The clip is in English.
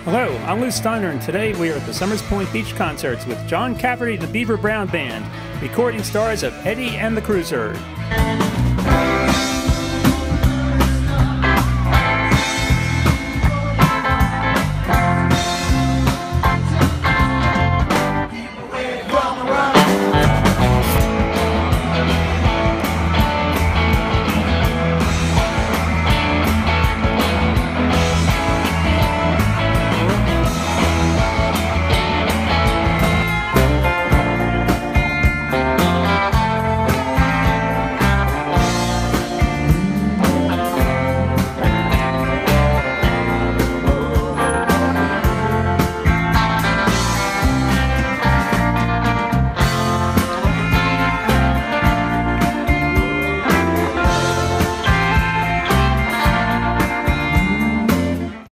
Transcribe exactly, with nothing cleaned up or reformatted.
Hello, I'm Lou Steiner, and today we are at the Summers Point Beach Concerts with John Cafferty the Beaver Brown Band, recording stars of Eddie and the Cruiser.